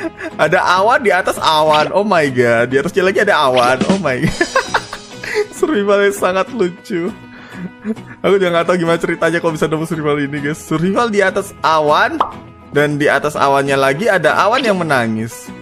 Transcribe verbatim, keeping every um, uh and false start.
Ada awan di atas awan. Oh my god. Di atasnya lagi ada awan. Oh my god. Survivalnya sangat lucu. Aku juga gak tahu gimana ceritanya kalau bisa nemu survival ini guys. Survival di atas awan. Dan di atas awannya lagi ada awan yang menangis.